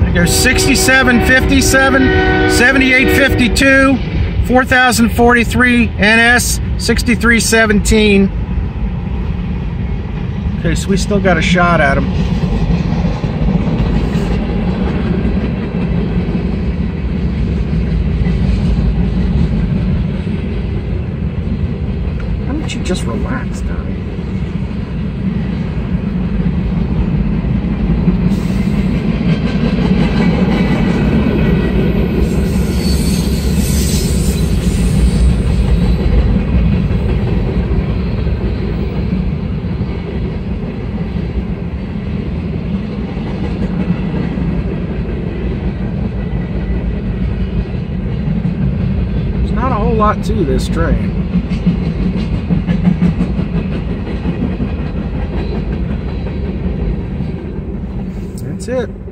It goes 6757, 7852, 4043 NS, 6317. Okay, so we still got a shot at him. Why don't you just relax, Donnie? Not a whole lot to this train. That's it.